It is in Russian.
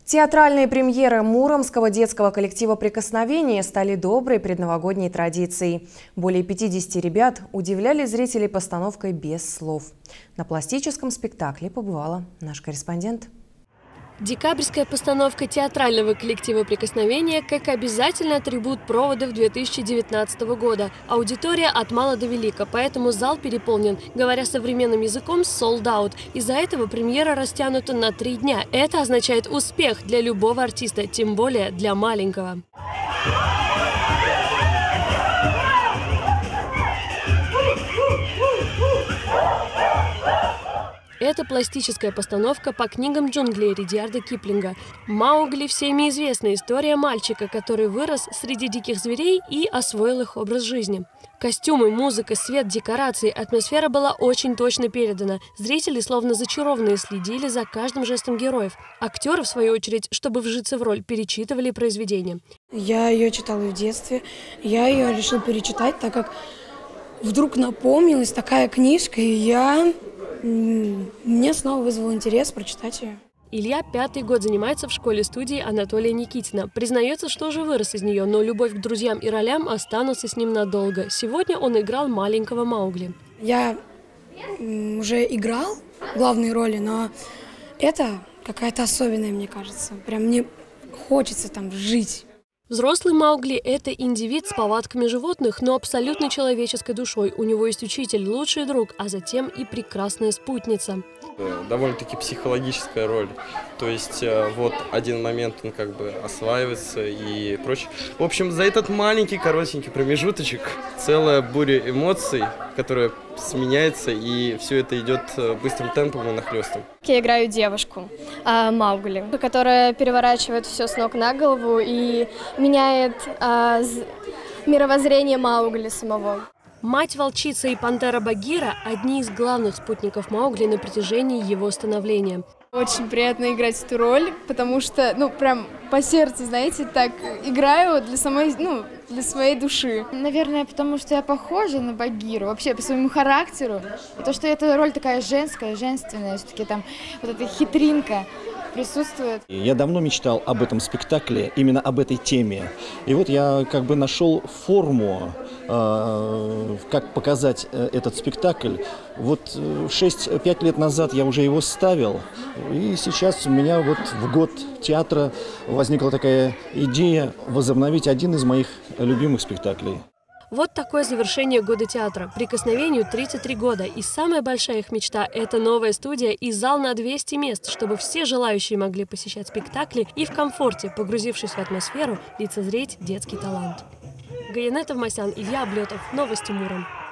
Театральные премьеры муромского детского коллектива «Прикосновение» стали доброй предновогодней традицией. Более 50 ребят удивляли зрителей постановкой без слов. На пластическом спектакле побывала наш корреспондент. Декабрьская постановка театрального коллектива «Прикосновение» как обязательный атрибут проводов 2019 года. Аудитория от мала до велика, поэтому зал переполнен, говоря современным языком, sold out. Из-за этого премьера растянута на 3 дня. Это означает успех для любого артиста, тем более для маленького. Это пластическая постановка по книгам джунглей Ридьярда Киплинга. «Маугли» – всеми известная история мальчика, который вырос среди диких зверей и освоил их образ жизни. Костюмы, музыка, свет, декорации, атмосфера была очень точно передана. Зрители, словно зачарованные, следили за каждым жестом героев. Актеры, в свою очередь, чтобы вжиться в роль, перечитывали произведение. Я ее читала в детстве, я ее решила перечитать, так как вдруг напомнилась такая книжка, и мне снова вызвал интерес прочитать ее. Илья 5-й год занимается в школе-студии Анатолия Никитина. Признается, что уже вырос из нее, но любовь к друзьям и ролям останутся с ним надолго. Сегодня он играл маленького Маугли. Я уже играл главные роли, но это какая-то особенная, мне кажется. Прям мне хочется там жить. Взрослый Маугли – это индивид с повадками животных, но абсолютно человеческой душой. У него есть учитель, лучший друг, а затем и прекрасная спутница. Довольно-таки психологическая роль. То есть вот один момент он как бы осваивается и прочее. В общем, за этот маленький, коротенький промежуточек целая буря эмоций, которая сменяется, и все это идет быстрым темпом и нахлестом. Я играю девушку, Маугли, которая переворачивает все с ног на голову и меняет мировоззрение Маугли самого. Мать-волчица и пантера Багира – одни из главных спутников Маугли на протяжении его становления. Очень приятно играть эту роль, потому что, прям по сердцу, знаете, так играю для своей души. Наверное, потому что я похожа на Багиру, вообще по своему характеру. И то, что эта роль такая женская, женственная, все-таки там вот эта хитринка присутствует. Я давно мечтал об этом спектакле, именно об этой теме. И вот я как бы нашел форму, как показать этот спектакль. Вот 5 лет назад я уже его ставил, и сейчас у меня вот в год театра возникла такая идея возобновить один из моих любимых спектаклей. Вот такое завершение года театра. «Прикосновению» 33 года. И самая большая их мечта – это новая студия и зал на 200 мест, чтобы все желающие могли посещать спектакли и в комфорте, погрузившись в атмосферу, лицезреть детский талант. Гаянет Авмасян, Илья Облетов. Новости Муром.